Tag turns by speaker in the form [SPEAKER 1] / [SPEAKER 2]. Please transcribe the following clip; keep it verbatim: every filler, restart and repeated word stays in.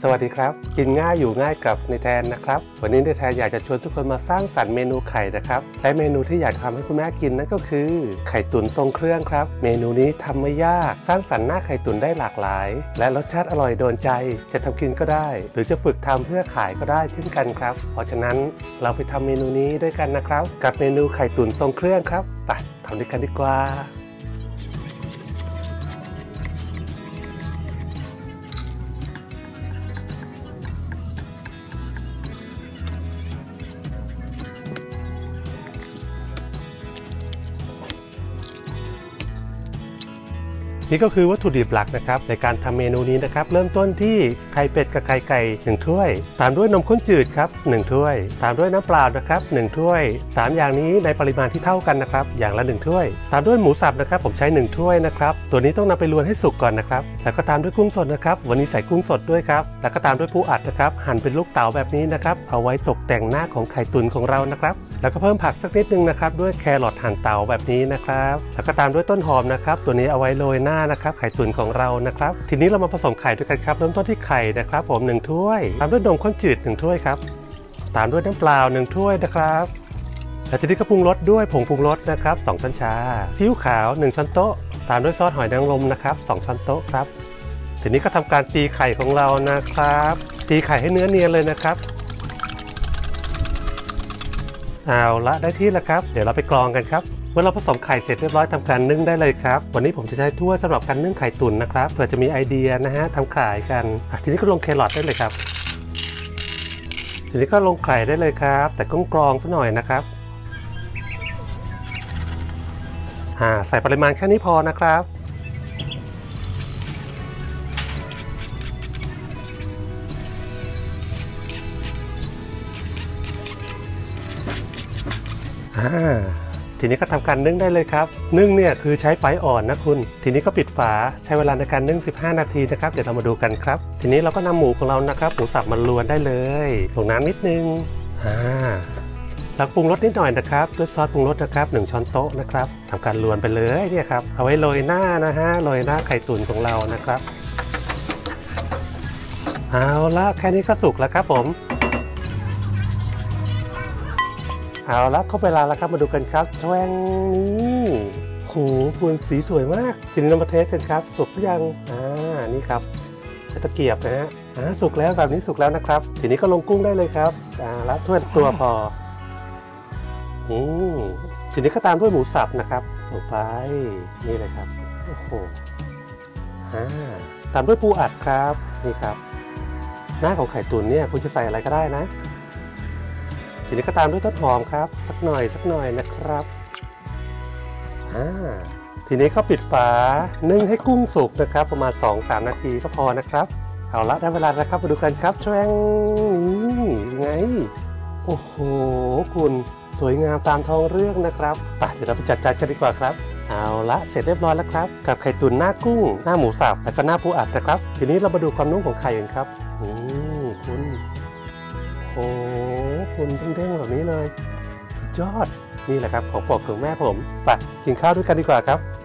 [SPEAKER 1] สวัสดีครับกินง่ายอยู่ง่ายกับในแทนนะครับวันนี้ในแทนอยากจะชวนทุกคนมาสร้างสรรค์เมนูไข่นะครับและเมนูที่อยากทำให้คุณแม่กินนั่นก็คือไข่ตุ๋นทรงเครื่องครับเมนูนี้ทำไม่ยากสร้างสรรค์หน้าไข่ตุ๋นได้หลากหลายและรสชาติอร่อยโดนใจจะทำกินก็ได้หรือจะฝึกทำเพื่อขายก็ได้เช่นกันครับเพราะฉะนั้นเราไปทำเมนูนี้ด้วยกันนะครับกับเมนูไข่ตุ๋นทรงเครื่องครับไปทำด้วยกันดีกว่านี่ก็คือวัตถุดิบหลักนะครับในการทำเมนูนี้นะครับเริ่มต้นที่ไข่เป็ดกับไข่ไก่หนึ่งถ้วยตามด้วยนมข้นจืดครับหนึ่งถ้วยตามด้วยน้ำเปล่านะครับหนึ่งถ้วยสามอย่างนี้ในปริมาณที่เท่ากันนะครับอย่างละหนึ่งถ้วยตามด้วยหมูสับนะครับผมใช้หนึ่งถ้วยนะครับตัวนี้ต้องนำไปลวนให้สุกก่อนนะครับแล้วก็ตามด้วยกุ้งสดนะครับวันนี้ใส่กุ้งสดด้วยครับแล้วก็ตามด้วยปูอัดนะครับหั่นเป็นลูกเต๋าแบบนี้นะครับเอาไว้ตกแต่งหน้าของไข่ตุ๋นของเรานะครับแล้วก็เพิ่มผักสักนิดนึงนะครับด้วยแครอทหั่นเต๋าแบบนี้นะครับแล้วก็ตามด้วยต้นหอมนะครับตัวนี้เอาไว้โรยหน้านะครับไข่ตุ๋นของเรานะครับทีนี้เรามาผสมไข่ด้วยกันครับเริ่มต้นที่ไข่นะครับผมหนึ่งถ้วยตามด้วยนมข้นจืดหนึ่งถ้วยครับตามด้วยน้ำเปล่าหนึ่งถ้วยนะครับแล้วทีนี้ก็ปรุงรสด้วยผงปรุงรสนะครับสองช้อนชาซีอิ๊วขาวหนึ่งช้อนโต๊ะตามด้วยซอสหอยนางรมนะครับสองช้อนโต๊ะครับทีนี้ก็ทำการตีไข่ของเรานะครับตีไข่ให้เนื้อเนียนเลยนะครับเอาละได้ที่แล้วครับเดี๋ยวเราไปกรองกันครับเมื่อเราผสมไข่เสร็จเรียบร้อยทำการนึ่งได้เลยครับวันนี้ผมจะใช้ถ้วยสำหรับการนึ่งไข่ตุ๋นนะครับเผื่อจะมีไอเดียนะฮะทำขายกันทีนี้ก็ลงแครอทได้เลยครับทีนี้ก็ลงไข่ได้เลยครับแต่ต้องกรองซะหน่อยนะครับอ่าใส่ปริมาณแค่นี้พอนะครับอ่าทีนี้ก็ทำการนึ่งได้เลยครับนึ่งเนี่ยคือใช้ไฟอ่อนนะคุณทีนี้ก็ปิดฝาใช้เวลาในการนึ่งสิบห้านาทีนะครับเดี๋ยวเรามาดูกันครับทีนี้เราก็นำหมูของเรานะครับหมูสับมาลวนได้เลยลงน้ำนิดนึงอ่าแล้วปรุงรสนิดหน่อยนะครับด้วยซอสปรุงรสนะครับหนึ่งช้อนโต๊ะนะครับทำการลวนไปเลยเนี่ยครับเอาไว้โรยหน้านะฮะโรยหน้าไข่ตุ๋นของเรานะครับเอาละแค่นี้ก็สุกแล้วครับผมเอาละเข้าเวลาแล้วครับมาดูกันครับแชวงนี้โหคุณสีสวยมากทีนี้เรามาเทสกันครับสุกหรือยังอ่านี่ครับใช้ตะเกียบนะฮะอ่าสุกแล้วแบบนี้สุกแล้วนะครับทีนี้ก็ลงกุ้งได้เลยครับอ่าละถ้วยตัวพออืมทีนี้ก็ตามด้วยหมูสับนะครับลงไปนี่เลยครับโอ้โหอ่าตามด้วยปูอัดครับนี่ครับหน้าของไข่ตุ๋นเนี่ยคุณจะใส่อะไรก็ได้นะทีนี้ก็ตามด้วยต้นหอมครับสักหน่อยสักหน่อยนะครับอ่าทีนี้ก็ปิดฝานึ่งให้กุ้งสุกนะครับประมาณ สองถึงสาม นาทีก็พอนะครับเอาละได้เวลาแล้วครับมาดูกันครับแชวงนี่ไงโอ้โหคุณสวยงามตามท้องเรื่องนะครับไปเดี๋ยวเราไปจัดจานกันดีกว่าครับเอาละเสร็จเรียบร้อยแล้วครับกับไข่ตุ๋นหน้ากุ้งหน้าหมูสับแล้วก็หน้าปูอัดนะครับทีนี้เรามาดูความนุ่มของไข่กันครับนี่คุณโอ้คุณเด้งๆแบบนี้เลยยอดนี่แหละครับของโปรดของแม่ผมไปกินข้าวด้วยกันดีกว่าครับ